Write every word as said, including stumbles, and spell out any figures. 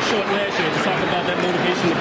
short last year. Just talk about that motivation